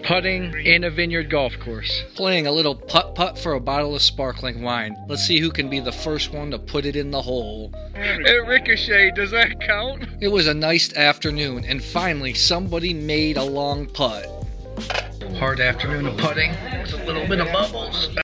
Putting in a vineyard golf course. Playing a little putt-putt for a bottle of sparkling wine. Let's see who can be the first one to put it in the hole. It ricocheted, does that count? It was a nice afternoon, and finally somebody made a long putt. Hard afternoon of putting. There's a little bit of bubbles.